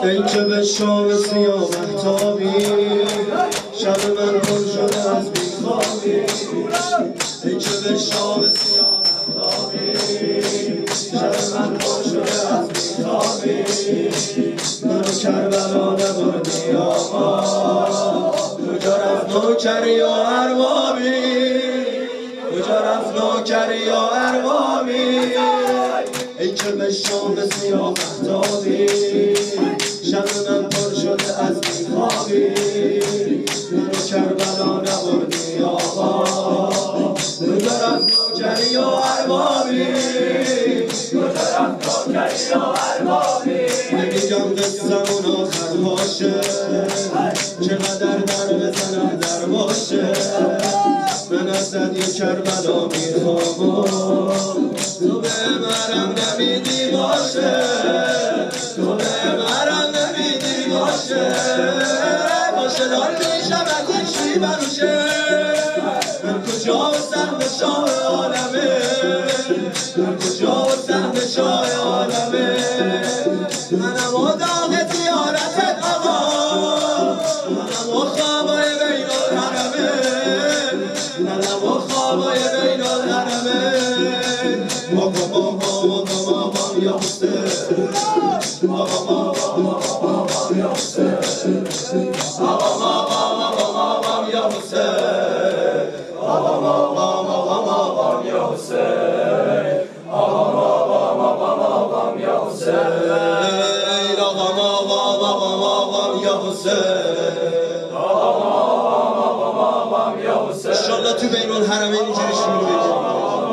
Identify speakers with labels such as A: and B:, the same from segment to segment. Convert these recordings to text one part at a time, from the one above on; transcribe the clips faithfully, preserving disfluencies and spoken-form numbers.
A: ای که به شام سیاه مهتابی شب من پر شده از بیخوابی ای که به شام سیاه مهتابی شب من پر شده از بیخوابی منو کربلا نبردی آقا کجا رفت نوکری و اربابی کجا رفت نوکری و اربابی ای که به شام سیاه مهتابی شب من پر شده از بیخوابی منو کربلا نبردی آقا کجا رفت نوکری و اربابی کجا رفت نوکری و اربابی نمیگم قصه‌مون آخر باشه چقدر در بزنم در باشه من ازت یه کربلا میخوام تو به مرم نمیدی باشه تو به مرم نمیدی باشه باشه دار میشم از این شی بروشه من کجا و سهم شاه عالمه من کجا و سهم شاه عالمه منم و داغ زیارتت آقا منم و خوابای بین الحرمه منم و خوابای بین الحرمه بابا بابا بابا بابا یا حسین بابا بابا بابا یا حسین بابا بابا بابا یا حسین بابا بابا بابا یا حسین بابا بابا بابا یا حسین آقا بابا بابا یا حسین بابا بابا یا حسین ان شاء الله تو بین الحرمین اینجوری شروع بگیم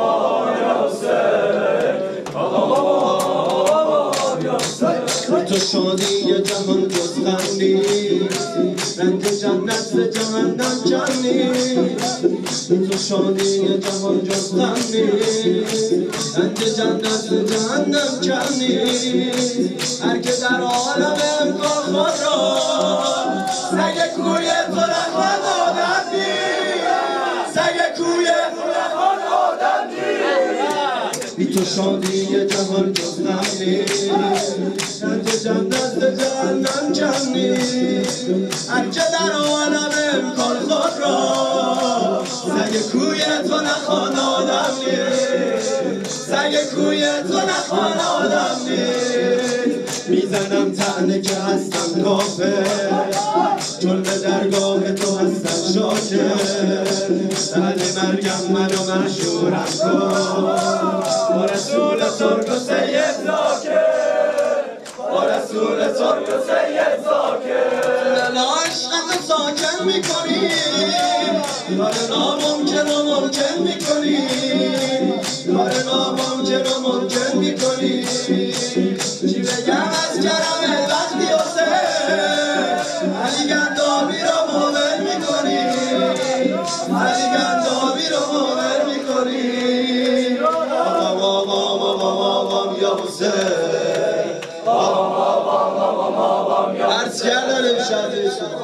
A: تو شادی جهان جز غم رنگ جنت به جهنم کم نیست تو شادی جهان جز غم رنگ جنت به جهنم کم نیست هر که در عالم امکان خود را سگ کوی تو نخواد آدم نیست سگ کوی تو نخواد آدم نیست بی تو شادی جهان جز غم نیست رنج جنت به جهنم کم نیست هر که در عالم امکان خود را سگ کوی تو نخواد آدم نیست سگ کوی تو نخواد آدم نیست میزنم طعنه که هستم کافر چون به درگاه تو هستم شاکر بعد مرگم منو مشهورم کن با رسول ترک و سید زاکر با رسول ترک و سید زاکر لالا عشقتو ساکن میکنی کار ناممکن و ممکن میکنی کار ناممکن و ممکن میکنی چی بگم از کرم وقتی حسین علی گندابی رو مؤمن میکنی علی گندابی رو مؤمن میکنی بابا بابا بابا بابا یا حسین بابا بابا بابا بابا یا عرض کردن امشب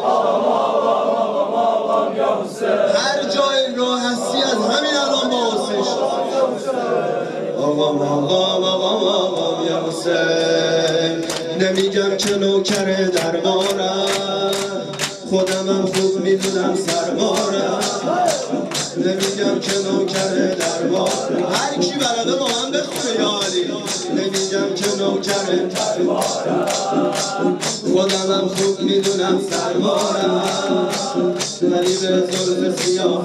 A: هر جای راه هستی از همین الان با حسین شد آقا آقا آقا آقا یا حسین نمیگم که نوکر دربارم خودمم خوب میدونم سربارم نمیگم که نوکر دربارم هر کی بلده با هم بخونه یا علی نمیگم که نوکر دربارم خودمم خوب میدونم سربارم ولی به ظلم سیاه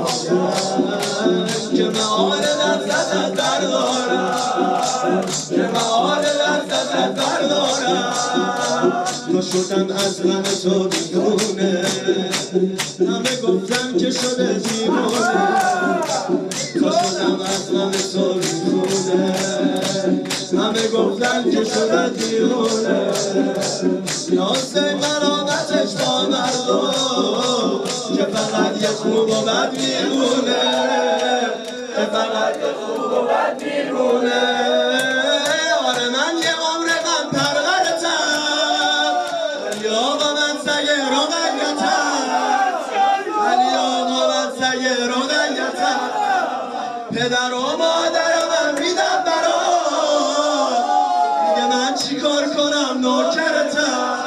A: که معال لذت بردارم که معال لذت بردارم تو شدم از من تو بیرونه همه گفتم که شده دیوانه تو شدم از من تو بیرونه همه گفتم که شده دیوانه ناسه مرامتش با مردم که فقط یه خوب و بد میمونه که فقط یه خوب و بد میمونه آره من یه عمر غم پرورتم ولی آقا من سگ رقیتم ولی آقا من سگ رقیتم پدر و مادرم میدم برات دیگه من چی کار کنم نوکرتم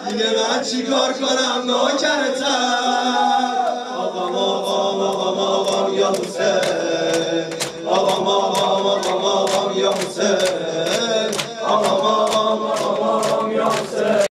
A: دیگه من چی کار کنم نوکرتم آقام آقام آقام آقام یا حسین آقام آقام آقام آقام یا حسین آقام آقام